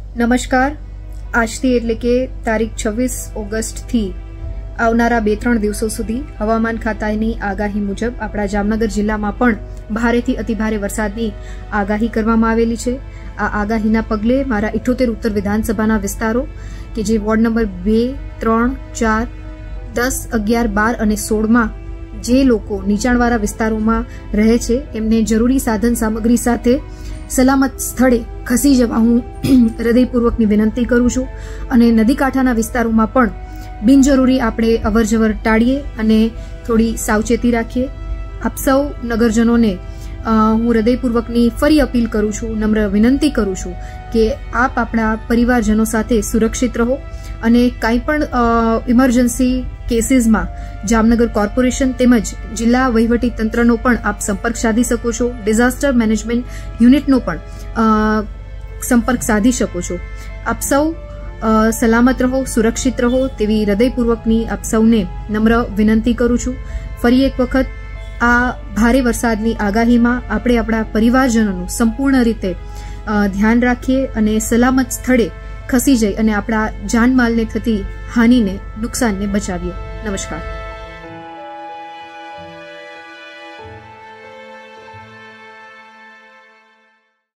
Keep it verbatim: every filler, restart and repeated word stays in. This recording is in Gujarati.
નમસ્કાર. આજથી એટલે કે તારીખ છવ્વીસ ઓગસ્ટથી આવનારા બે ત્રણ દિવસો સુધી હવામાન ખાતાની આગાહી મુજબ આપણા જામનગર જિલ્લામાં પણ ભારેથી અતિભારે વરસાદની આગાહી કરવામાં આવેલી છે. આ આગાહીના પગલે મારા ઇઠ્ઠોતેર ઉત્તર વિધાનસભાના વિસ્તારો કે જે વોર્ડ નંબર બે, ત્રણ, ચાર, દસ, અગિયાર, બાર અને સોળમાં જે લોકો નીચાણવાળા વિસ્તારોમાં રહે છે એમને જરૂરી સાધન સામગ્રી સાથે સલામત સ્થળે ખસી જવા હું હૃદયપૂર્વકની વિનંતી કરું છું. અને નદી કાંઠાના વિસ્તારોમાં પણ બિનજરૂરી આપણે અવરજવર ટાળીએ અને થોડી સાવચેતી રાખીએ. આપ સૌ નગરજનોને હું હૃદયપૂર્વકની ફરી અપીલ કરું છું, નમ્ર વિનંતી કરું છું કે આપ આપણા પરિવારજનો સાથે સુરક્ષિત રહો અને કાંઈ પણ ઇમરજન્સી કેસીસમાં જામનગર કોર્પોરેશન તેમજ જિલ્લા વહીવટી તંત્રનો પણ આપ સંપર્ક સાધી શકો છો. ડિઝાસ્ટર મેનેજમેન્ટ યુનિટનો પણ સંપર્ક સાધી શકો છો. આપ સૌ સલામત રહો, સુરક્ષિત રહો તેવી હૃદયપૂર્વકની આપ સૌને નમ્ર વિનંતી કરું છું. ફરી એક વખત આ ભારે વરસાદની આગાહીમાં આપણે આપણા પરિવારજનોનું સંપૂર્ણ રીતે ધ્યાન રાખીએ અને સલામત સ્થળે ખસી જઈ અને આપણા જાનમાલને થતી હાનિને, નુકસાનને બચાવીએ. નમસ્કાર.